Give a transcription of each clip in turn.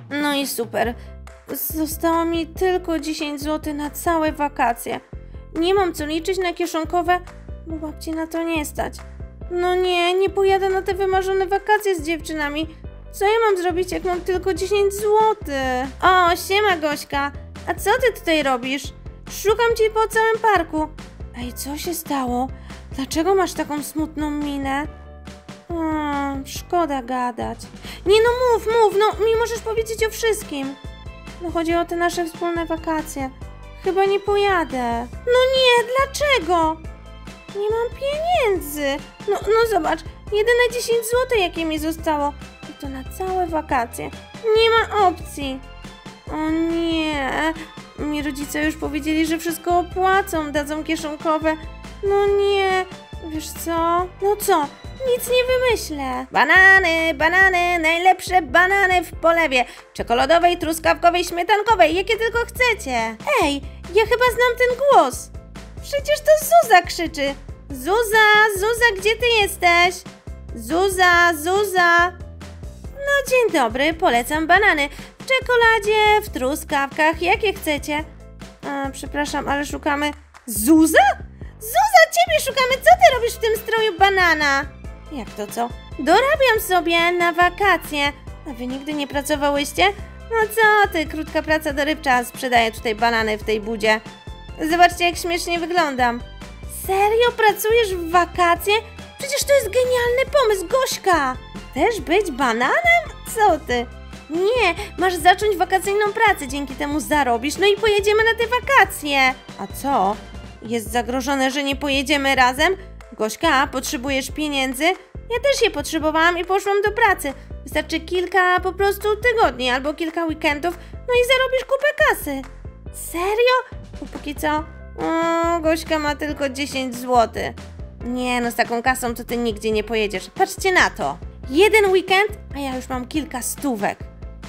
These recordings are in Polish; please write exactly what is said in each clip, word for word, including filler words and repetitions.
No i super. Zostało mi tylko dziesięć złotych na całe wakacje. Nie mam co liczyć na kieszonkowe, bo babci na to nie stać. No nie, nie pojadę na te wymarzone wakacje z dziewczynami. Co ja mam zrobić, jak mam tylko dziesięć złotych? O, siema Gośka. A co ty tutaj robisz? Szukam cię po całym parku. Ej, co się stało? Dlaczego masz taką smutną minę? O, szkoda gadać. Nie no, mów, mów, no mi możesz powiedzieć o wszystkim. No chodzi o te nasze wspólne wakacje. Chyba nie pojadę. No nie, dlaczego? Nie mam pieniędzy. No, no zobacz, jedyne dziesięć złotych jakie mi zostało. I to na całe wakacje. Nie ma opcji. O nie. Mi rodzice już powiedzieli, że wszystko opłacą, dadzą kieszonkowe. No nie. Wiesz co? No co? Nic nie wymyślę. Banany, banany, najlepsze banany w polewie. Czekoladowej, truskawkowej, śmietankowej, jakie tylko chcecie. Ej, ja chyba znam ten głos. Przecież to Zuza krzyczy. Zuza, Zuza, gdzie ty jesteś? Zuza, Zuza. No dzień dobry, polecam banany. W czekoladzie, w truskawkach, jakie chcecie. A, przepraszam, ale szukamy... Zuza? Zuza, ciebie szukamy. Co ty robisz w tym stroju banana? Jak to co? Dorabiam sobie na wakacje. A wy nigdy nie pracowałyście? No co ty, krótka praca dorywcza. Sprzedaję tutaj banany w tej budzie. Zobaczcie, jak śmiesznie wyglądam. Serio? Pracujesz w wakacje? Przecież to jest genialny pomysł, Gośka. Chcesz być bananem? Co ty? Nie, masz zacząć wakacyjną pracę. Dzięki temu zarobisz, no i pojedziemy na te wakacje. A co? Jest zagrożone, że nie pojedziemy razem? Gośka, potrzebujesz pieniędzy? Ja też je potrzebowałam i poszłam do pracy. Wystarczy kilka po prostu tygodni albo kilka weekendów, no i zarobisz kupę kasy. Serio? Bo póki co, o, Gośka ma tylko dziesięć złotych. Nie no, z taką kasą to ty nigdzie nie pojedziesz. Patrzcie na to. Jeden weekend, a ja już mam kilka stówek.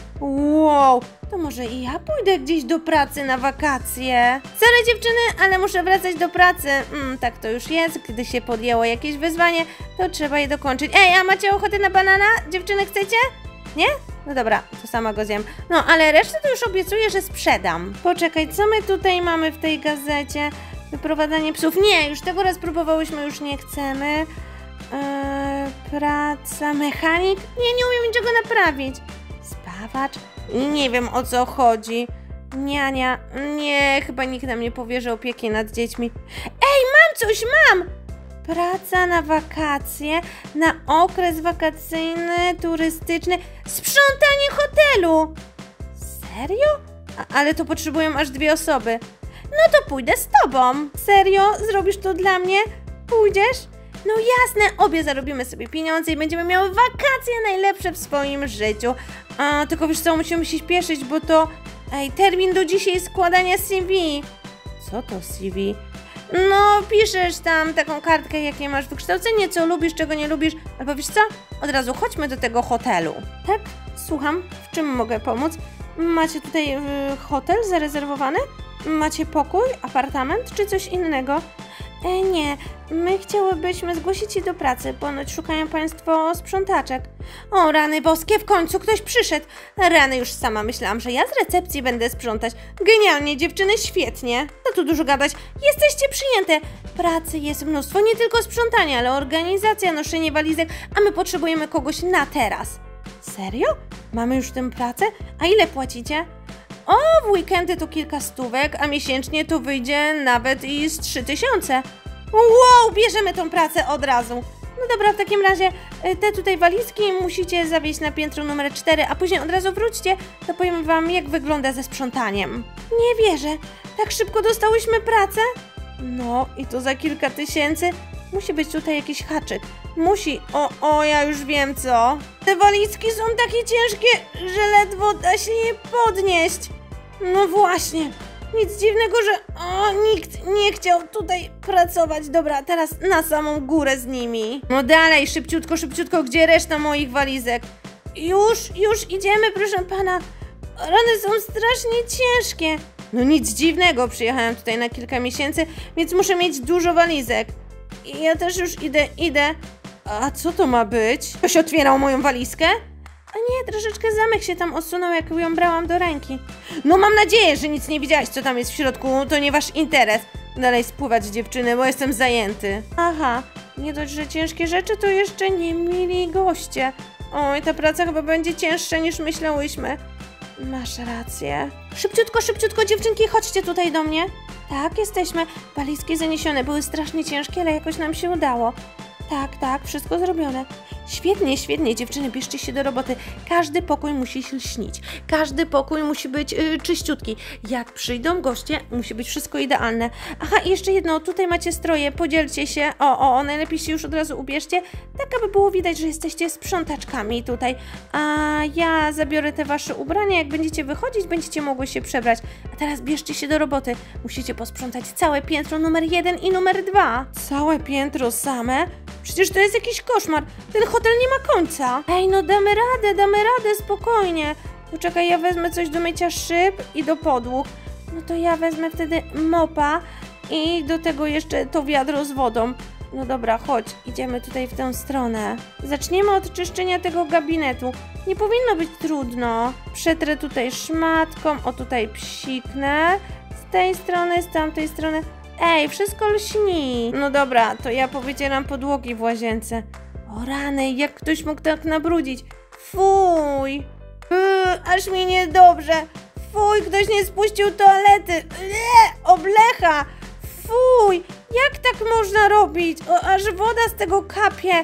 Wow, to może i ja pójdę gdzieś do pracy na wakacje. Sorry dziewczyny, ale muszę wracać do pracy. Mm, tak to już jest, gdy się podjęło jakieś wyzwanie, to trzeba je dokończyć. Ej, a macie ochotę na banana? Dziewczyny, chcecie? Nie? No dobra, to sama go zjem. No, ale resztę to już obiecuję, że sprzedam. Poczekaj, co my tutaj mamy w tej gazecie? Wyprowadzanie psów. Nie, już tego raz próbowałyśmy, już nie chcemy. Eee, praca, mechanik? Nie, nie umiem niczego naprawić. Spawacz? Nie wiem, o co chodzi. Niania? Nie, chyba nikt nam nie powierzy opieki nad dziećmi. Ej, mam coś, mam! Praca na wakacje, na okres wakacyjny, turystyczny, sprzątanie hotelu. Serio? A, ale to potrzebują aż dwie osoby. No to pójdę z tobą. Serio? Zrobisz to dla mnie? Pójdziesz? No jasne, obie zarobimy sobie pieniądze i będziemy miały wakacje najlepsze w swoim życiu. A, tylko wiesz co, musimy się śpieszyć, bo to... Ej, termin do dzisiaj składania C V. Co to C V? No, piszesz tam taką kartkę, jakie masz wykształcenie, co lubisz, czego nie lubisz. Albo wiesz co? Od razu chodźmy do tego hotelu. Tak? Słucham. W czym mogę pomóc? Macie tutaj y, hotel zarezerwowany? Macie pokój, apartament czy coś innego? E, nie, my chciałybyśmy zgłosić się do pracy, ponoć szukają państwo sprzątaczek. O, rany boskie, w końcu ktoś przyszedł. Rany, już sama myślałam, że ja z recepcji będę sprzątać. Genialnie, dziewczyny, świetnie. No tu dużo gadać. Jesteście przyjęte. Pracy jest mnóstwo, nie tylko sprzątanie, ale organizacja, noszenie walizek, a my potrzebujemy kogoś na teraz. Serio? Mamy już w tym pracę? A ile płacicie? O, w weekendy to kilka stówek, a miesięcznie to wyjdzie nawet i z trzy tysiące. Wow, bierzemy tą pracę od razu. No dobra, w takim razie te tutaj walizki musicie zawieźć na piętro numer cztery, a później od razu wróćcie, to powiem wam, jak wygląda ze sprzątaniem. Nie wierzę, tak szybko dostałyśmy pracę? No i to za kilka tysięcy. Musi być tutaj jakiś haczyk. Musi. O, o, ja już wiem co. Te walizki są takie ciężkie, że ledwo da się je podnieść. No właśnie. Nic dziwnego, że o, nikt nie chciał tutaj pracować. Dobra, teraz na samą górę z nimi. No dalej, szybciutko, szybciutko, gdzie reszta moich walizek? Już, już idziemy, proszę pana. Rany są strasznie ciężkie. No nic dziwnego, przyjechałem tutaj na kilka miesięcy, więc muszę mieć dużo walizek. I ja też już idę, idę. A co to ma być? Ktoś otwierał moją walizkę? A nie, troszeczkę zamek się tam osunął, jak ją brałam do ręki. No mam nadzieję, że nic nie widziałaś, co tam jest w środku, to nie wasz interes. Dalej spływać, dziewczyny, bo jestem zajęty. Aha, nie dość, że ciężkie rzeczy, to jeszcze nie mili goście. Oj, ta praca chyba będzie cięższa niż myślałyśmy. Masz rację. Szybciutko, szybciutko, dziewczynki, chodźcie tutaj do mnie. Tak, jesteśmy. Walizki zaniesione, były strasznie ciężkie, ale jakoś nam się udało. Tak, tak, wszystko zrobione. Świetnie, świetnie, dziewczyny, bierzcie się do roboty. Każdy pokój musi się lśnić. Każdy pokój musi być yy, czyściutki. Jak przyjdą goście, musi być wszystko idealne. Aha, i jeszcze jedno, tutaj macie stroje, podzielcie się. O, o, o, najlepiej się już od razu ubierzcie, tak aby było widać, że jesteście sprzątaczkami tutaj. A ja zabiorę te wasze ubrania, jak będziecie wychodzić, będziecie mogły się przebrać. A teraz bierzcie się do roboty. Musicie posprzątać całe piętro numer jeden i numer dwa. Całe piętro same? Przecież to jest jakiś koszmar. Ten hotel nie ma końca. Ej, no damy radę, damy radę, spokojnie. Poczekaj, ja wezmę coś do mycia szyb i do podłóg. No to ja wezmę wtedy mopa i do tego jeszcze to wiadro z wodą. No dobra, chodź, idziemy tutaj w tę stronę. Zaczniemy od czyszczenia tego gabinetu. Nie powinno być trudno. Przetrę tutaj szmatką, o tutaj psiknę. Z tej strony, z tamtej strony. Ej, wszystko lśni. No dobra, to ja powycieram podłogi w łazience. O rany, jak ktoś mógł tak nabrudzić. Fuj. Yy, aż mi niedobrze. Fuj, ktoś nie spuścił toalety. Lee, oblecha. Fuj, jak tak można robić? O, aż woda z tego kapie.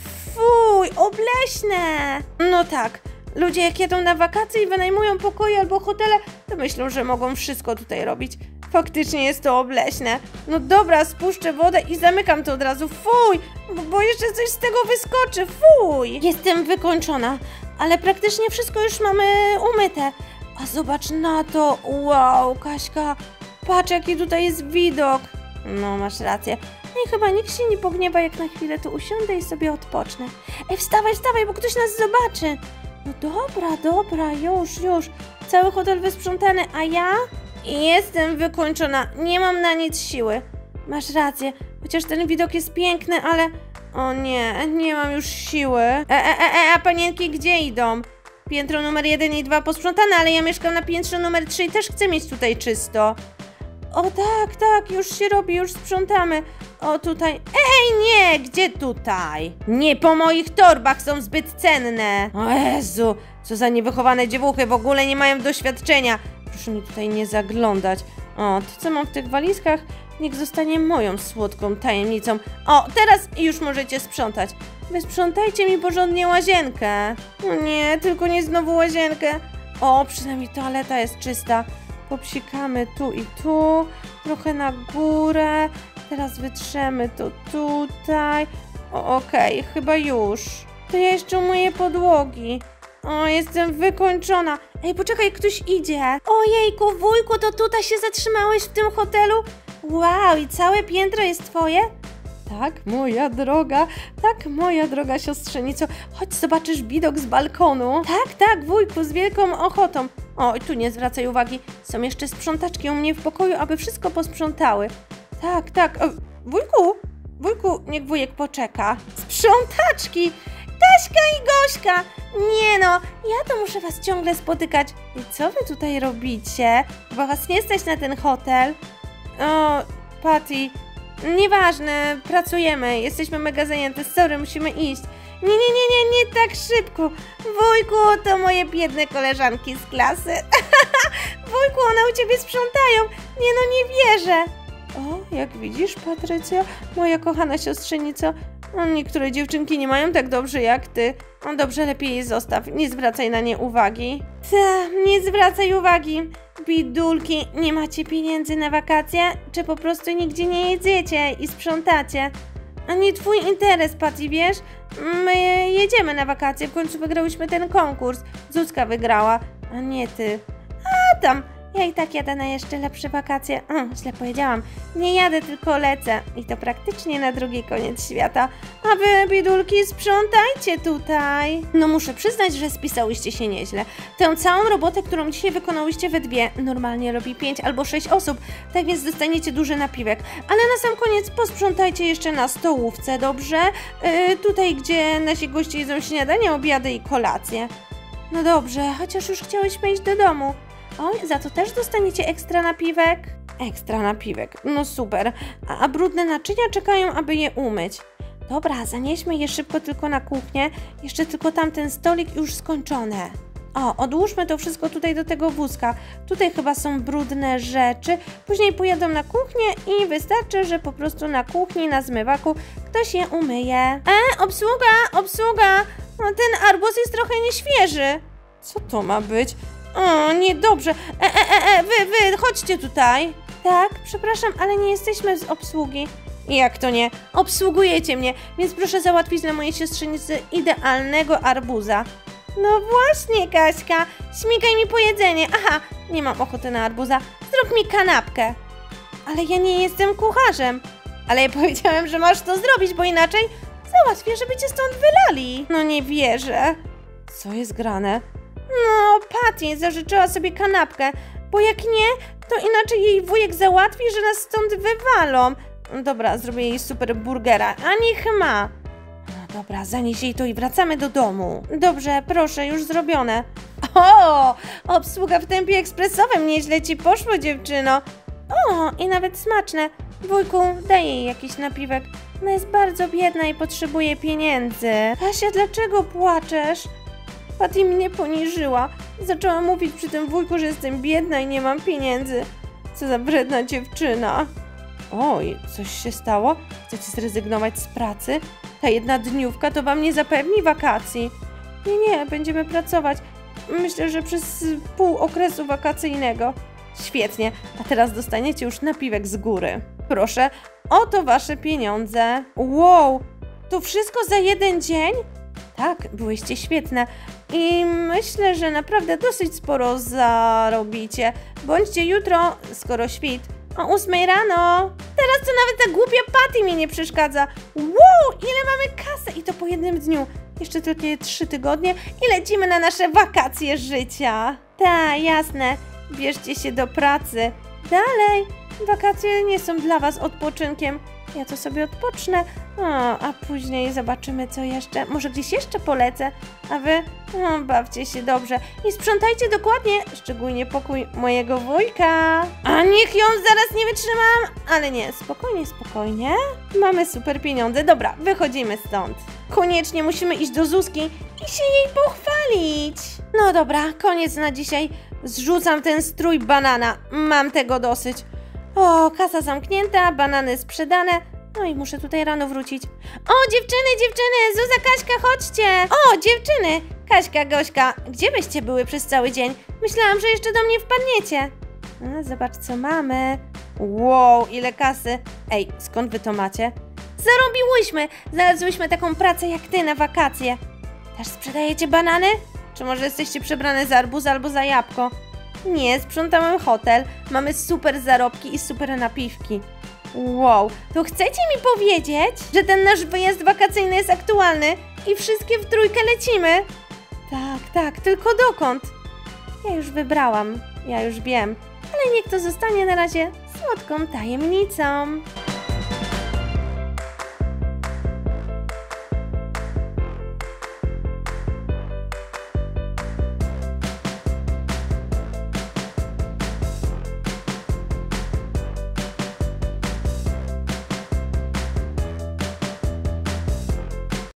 Fuj, obleśne. No tak, ludzie jak jedą na wakacje i wynajmują pokoje albo hotele, to myślą, że mogą wszystko tutaj robić. Faktycznie jest to obleśne. No dobra, spuszczę wodę i zamykam to od razu. Fuj, bo, bo jeszcze coś z tego wyskoczy. Fuj. Jestem wykończona, ale praktycznie wszystko już mamy umyte. A zobacz na to. Wow, Kaśka, patrz jaki tutaj jest widok. No, masz rację. No i chyba nikt się nie pogniewa, jak na chwilę tu usiądę i sobie odpocznę. Ej, wstawaj, wstawaj, bo ktoś nas zobaczy. No dobra, dobra, już, już. Cały hotel wysprzątany, a ja... Jestem wykończona, nie mam na nic siły. Masz rację, chociaż ten widok jest piękny, ale... O nie, nie mam już siły. E, e, e, a panienki gdzie idą? Piętro numer jeden i dwa posprzątane, ale ja mieszkam na piętrze numer trzy i też chcę mieć tutaj czysto. O tak, tak, już się robi, już sprzątamy. O tutaj... Ej, nie, gdzie tutaj? Nie po moich torbach, są zbyt cenne. O Jezu, co za niewychowane dziewuchy, w ogóle nie mają doświadczenia. Proszę mi tutaj nie zaglądać. O, to co mam w tych walizkach, niech zostanie moją słodką tajemnicą. O, teraz już możecie sprzątać. Wysprzątajcie mi porządnie łazienkę. O nie, tylko nie znowu łazienkę. O, przynajmniej toaleta jest czysta. Popsikamy tu i tu, trochę na górę. Teraz wytrzemy to tutaj. O, okej, okay, chyba już. To ja jeszcze umyję podłogi. O, jestem wykończona. Ej, poczekaj, ktoś idzie. Ojejku, wujku, to tutaj się zatrzymałeś w tym hotelu? Wow, i całe piętro jest twoje? Tak, moja droga, tak, moja droga siostrzenico. Chodź, zobaczysz widok z balkonu. Tak, tak, wujku, z wielką ochotą. O, i tu nie zwracaj uwagi. Są jeszcze sprzątaczki u mnie w pokoju, aby wszystko posprzątały. Tak, tak. O, wujku, wujku, niech wujek poczeka. Sprzątaczki! Kaśka i Gośka! Nie no, ja to muszę was ciągle spotykać. I co wy tutaj robicie? Bo was nie stać na ten hotel. O, Patty, nieważne, pracujemy, jesteśmy mega zajęte, sorry, musimy iść. Nie, nie, nie, nie, nie tak szybko. Wujku, to moje biedne koleżanki z klasy. Wujku, one u ciebie sprzątają. Nie no, nie wierzę. O, jak widzisz, Patrycja, moja kochana siostrzenico, no, niektóre dziewczynki nie mają tak dobrze jak ty. No dobrze, lepiej je zostaw, nie zwracaj na nie uwagi. Ta, nie zwracaj uwagi. Bidulki, nie macie pieniędzy na wakacje? Czy po prostu nigdzie nie jedziecie i sprzątacie? A nie twój interes, Patty, wiesz? My jedziemy na wakacje, w końcu wygrałyśmy ten konkurs. Zuzka wygrała, a nie ty. A tam, ja i tak jadę na jeszcze lepsze wakacje. O, źle powiedziałam. Nie jadę, tylko lecę. I to praktycznie na drugi koniec świata. A wy, bidulki, sprzątajcie tutaj. No muszę przyznać, że spisałyście się nieźle. Tę całą robotę, którą dzisiaj wykonałyście we dwie, normalnie robi pięć albo sześć osób. Tak więc dostaniecie duży napiwek. Ale na sam koniec posprzątajcie jeszcze na stołówce, dobrze? Yy, tutaj, gdzie nasi goście jedzą śniadanie, obiady i kolacje. No dobrze, chociaż już chciałyśmy iść do domu. Oj, za to też dostaniecie ekstra napiwek. Ekstra napiwek, no super. A, a brudne naczynia czekają, aby je umyć. Dobra, zanieśmy je szybko tylko na kuchnię. Jeszcze tylko tamten stolik już skończone. O, odłóżmy to wszystko tutaj do tego wózka. Tutaj chyba są brudne rzeczy. Później pojadą na kuchnię i wystarczy, że po prostu na kuchni, na zmywaku ktoś je umyje. E, obsługa, obsługa! No, ten arbuz jest trochę nieświeży. Co to ma być? O, niedobrze. E, e, e, e, wy, wy, chodźcie tutaj. Tak, przepraszam, ale nie jesteśmy z obsługi. Jak to nie? Obsługujecie mnie, więc proszę załatwić dla mojej siostrzenicy idealnego arbuza. No właśnie, Kaśka, śmigaj mi po jedzenie. Aha, nie mam ochoty na arbuza. Zrób mi kanapkę. Ale ja nie jestem kucharzem. Ale ja powiedziałem, że masz to zrobić, bo inaczej załatwię, żeby cię stąd wylali. No nie wierzę. Co jest grane? No, Patty zażyczyła sobie kanapkę, bo jak nie, to inaczej jej wujek załatwi, że nas stąd wywalą. Dobra, zrobię jej super burgera, a niech ma. No dobra, zanieś jej to i wracamy do domu. Dobrze, proszę, już zrobione. O, obsługa w tempie ekspresowym, nieźle ci poszło, dziewczyno. O, i nawet smaczne. Wujku, daj jej jakiś napiwek. Ona jest bardzo biedna i potrzebuje pieniędzy. Kasia, dlaczego płaczesz? Patty mnie poniżyła. Zaczęła mówić przy tym wujku, że jestem biedna i nie mam pieniędzy. Co za wredna dziewczyna. Oj, coś się stało? Chcecie zrezygnować z pracy? Ta jedna dniówka to wam nie zapewni wakacji. Nie, nie, będziemy pracować. Myślę, że przez pół okresu wakacyjnego. Świetnie, a teraz dostaniecie już napiwek z góry. Proszę, oto wasze pieniądze. Wow, to wszystko za jeden dzień? Tak, byłyście świetne i myślę, że naprawdę dosyć sporo zarobicie. Bądźcie jutro, skoro świt, o ósmej rano. Teraz to nawet ta głupia Patty mi nie przeszkadza. Wow, ile mamy kasy i to po jednym dniu. Jeszcze tylko trzy tygodnie i lecimy na nasze wakacje życia. Ta, jasne, bierzcie się do pracy. Dalej, wakacje nie są dla was odpoczynkiem. Ja to sobie odpocznę, o, a później zobaczymy co jeszcze. Może gdzieś jeszcze polecę, a wy o, bawcie się dobrze i sprzątajcie dokładnie, szczególnie pokój mojego wujka. A niech ją zaraz nie wytrzymam, ale nie, spokojnie, spokojnie. Mamy super pieniądze, dobra, wychodzimy stąd. Koniecznie musimy iść do Zuzki i się jej pochwalić. No dobra, koniec na dzisiaj. Zrzucam ten strój banana, mam tego dosyć. O, kasa zamknięta, banany sprzedane. No i muszę tutaj rano wrócić. O, dziewczyny, dziewczyny, Zuza, Kaśka, chodźcie. O, dziewczyny, Kaśka, Gośka, gdzie byście były przez cały dzień? Myślałam, że jeszcze do mnie wpadniecie. A, zobacz, co mamy. Wow, ile kasy. Ej, skąd wy to macie? Zarobiłyśmy, znalazłyśmy taką pracę jak ty na wakacje. Też sprzedajecie banany? Czy może jesteście przebrane za arbuza albo za jabłko? Nie, sprzątałem hotel, mamy super zarobki i super napiwki. Wow, to chcecie mi powiedzieć, że ten nasz wyjazd wakacyjny jest aktualny i wszystkie w trójkę lecimy? Tak, tak, tylko dokąd? Ja już wybrałam, ja już wiem, ale niech to zostanie na razie słodką tajemnicą.